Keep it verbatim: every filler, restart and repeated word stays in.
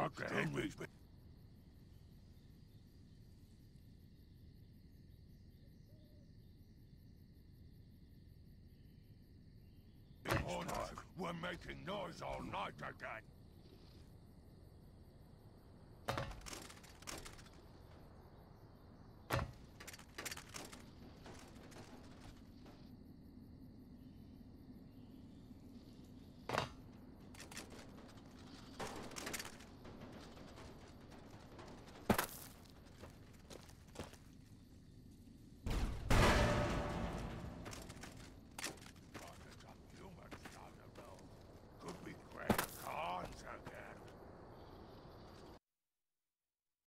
Doctor Henry's been... We're making noise all night again.